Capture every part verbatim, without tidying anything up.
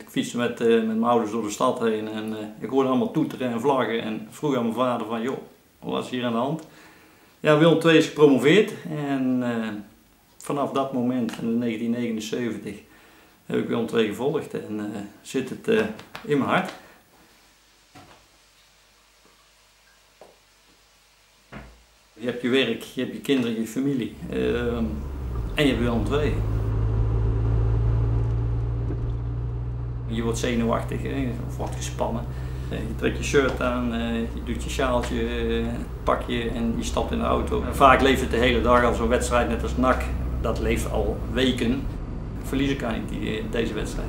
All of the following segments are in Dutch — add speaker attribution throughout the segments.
Speaker 1: fietste met, uh, met mijn ouders door de stad heen en uh, ik hoorde allemaal toeteren en vlaggen en vroeg aan mijn vader van joh, wat was hier aan de hand? Ja, Willem twee is gepromoveerd en uh, vanaf dat moment, in negentien negenenzeventig, heb ik Willem twee gevolgd en uh, zit het uh, in mijn hart. Je hebt je werk, je hebt je kinderen, je familie uh, en je hebt Willem twee. Je wordt zenuwachtig hè, of wordt gespannen. Je trekt je shirt aan, je doet je sjaaltje, het pakje en je stapt in de auto. En vaak leeft het de hele dag al zo'n wedstrijd net als N A C. Dat leeft al weken. Verliezen kan ik die, deze wedstrijd.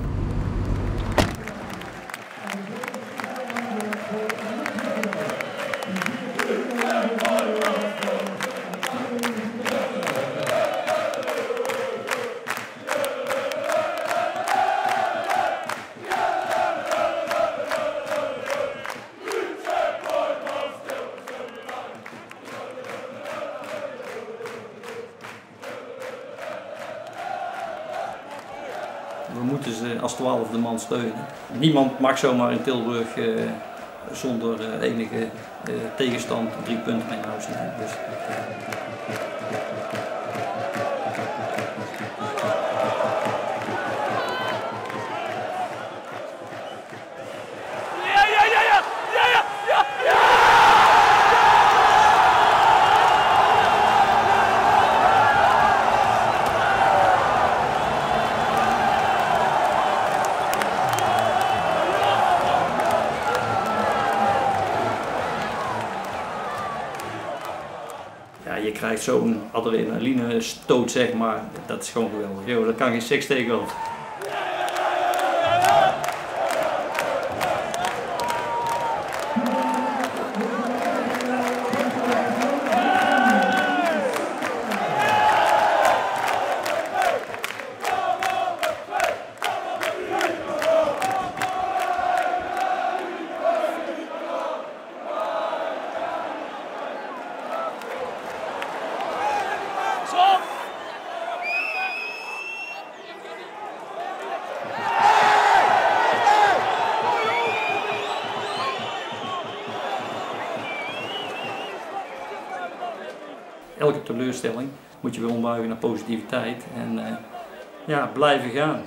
Speaker 1: We moeten ze als twaalfde man steunen. Niemand mag zomaar in Tilburg uh, zonder uh, enige uh, tegenstand drie punten mee naar huis nemen. Dus, ja, je krijgt zo'n adrenaline stoot, zeg maar, dat is gewoon geweldig. Yo, dat kan geen seks tegenop. Elke teleurstelling moet je weer ombuigen naar positiviteit en uh, ja, blijven gaan.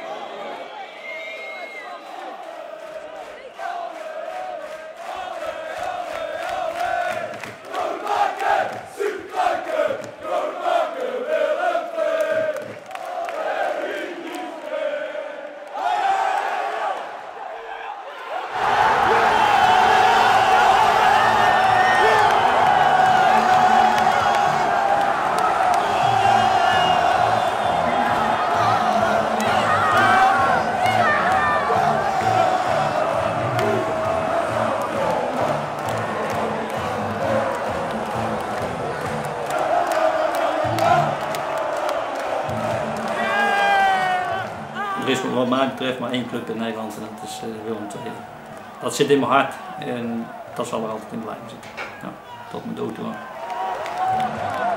Speaker 1: Er is wat mij betreft maar één club in Nederland en dat is uh, Willem twee. Dat zit in mijn hart en dat zal er altijd in blijven zitten. Ja, tot mijn dood toe.